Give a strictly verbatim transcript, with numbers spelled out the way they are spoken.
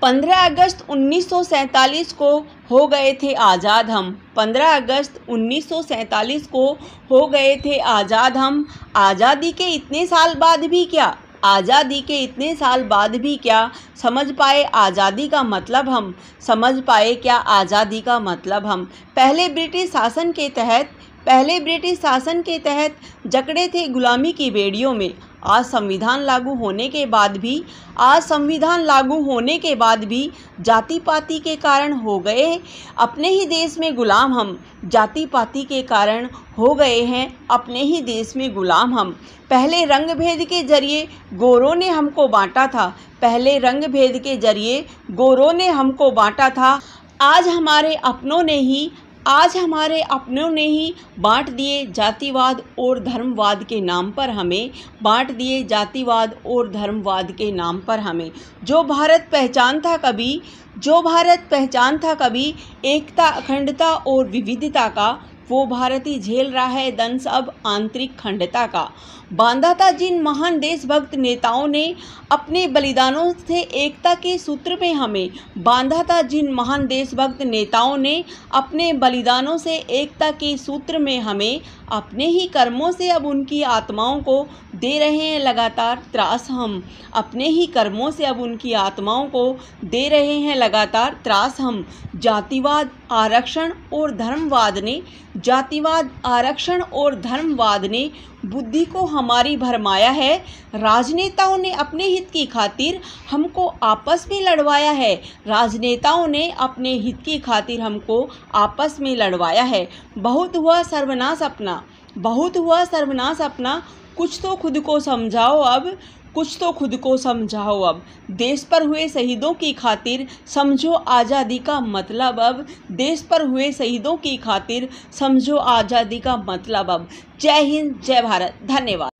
पंद्रह अगस्त उन्नीस सौ सैंतालीस को हो गए थे आज़ाद हम। पंद्रह अगस्त उन्नीस सौ सैंतालीस को हो गए थे आज़ाद हम। आज़ादी के इतने साल बाद भी क्या, आज़ादी के इतने साल बाद भी क्या समझ पाए आज़ादी का मतलब हम, समझ पाए क्या आज़ादी का मतलब हम। पहले ब्रिटिश शासन के तहत पहले ब्रिटिश शासन के तहत जकड़े थे गुलामी की बेड़ियों में। आज संविधान लागू होने के बाद भी आज संविधान लागू होने के बाद भी जाति पाति के कारण हो गए अपने ही देश में गुलाम हम। जाति पाति के कारण हो गए हैं अपने ही देश में गुलाम हम। पहले रंग भेद के जरिए गोरों ने हमको बांटा था। पहले रंग भेद के जरिए गोरों ने हमको बांटा था। आज हमारे अपनों ने ही आज हमारे अपनों ने ही बांट दिए जातिवाद और धर्मवाद के नाम पर हमें बांट दिए जातिवाद और धर्मवाद के नाम पर हमें। जो भारत पहचान था कभी जो भारत पहचान था कभी एकता, अखंडता और विविधता का, वो भारत ही झेल रहा है दंश अब आंतरिक खंडता का। बांधा था जिन महान देशभक्त नेताओं ने अपने बलिदानों से एकता के सूत्र में हमें बांधा था जिन महान देशभक्त नेताओं ने अपने बलिदानों से एकता के सूत्र में हमें अपने ही कर्मों से अब उनकी आत्माओं को दे रहे हैं लगातार त्रास हम। अपने ही कर्मों से अब उनकी आत्माओं को दे रहे हैं लगातार त्रास हम। जातिवाद, आरक्षण और धर्मवाद ने जातिवाद आरक्षण और धर्मवाद ने बुद्धि को हमारी भरमाया है। राजनेताओं ने अपने हित की खातिर हमको आपस में लड़वाया है। राजनेताओं ने अपने हित की खातिर हमको आपस में लड़वाया है। बहुत हुआ सर्वनाश अपना बहुत हुआ सर्वनाश अपना कुछ तो खुद को समझाओ अब कुछ तो खुद को समझाओ अब। देश पर हुए शहीदों की खातिर समझो आज़ादी का मतलब अब। देश पर हुए शहीदों की खातिर समझो आज़ादी का मतलब अब। जय हिंद, जय भारत, धन्यवाद।